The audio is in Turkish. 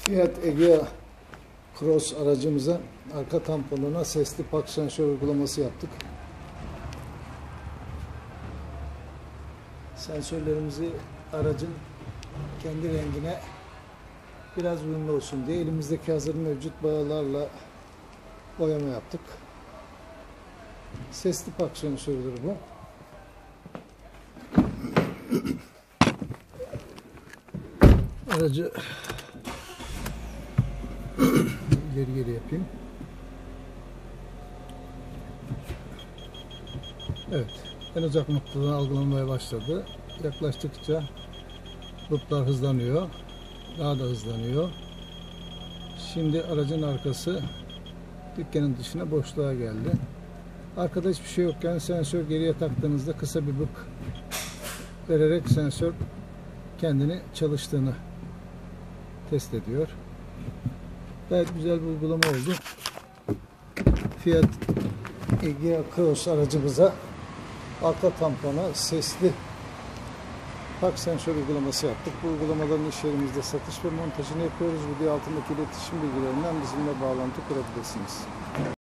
Fiat Egea Cross aracımıza arka tamponuna sesli park sensör uygulaması yaptık. Sensörlerimizi aracın kendi rengine biraz uyumlu olsun diye elimizdeki hazır mevcut boyalarla boyama yaptık. Sesli park sensörüdür bu. Aracı geri yapayım. Evet, en uzak noktadan algılanmaya başladı. Yaklaştıkça looplar hızlanıyor. Daha da hızlanıyor. Şimdi aracın arkası dükkanın dışına boşluğa geldi. Arkada hiçbir şey yokken sensör geriye taktığınızda kısa bir bık vererek sensör kendini çalıştığını test ediyor. Gayet güzel bir uygulama oldu. Fiat Egea Cross aracımıza arka tampona sesli park sensör uygulaması yaptık. Bu uygulamaların iş yerimizde satış ve montajını yapıyoruz. Video altındaki iletişim bilgilerinden bizimle bağlantı kurabilirsiniz.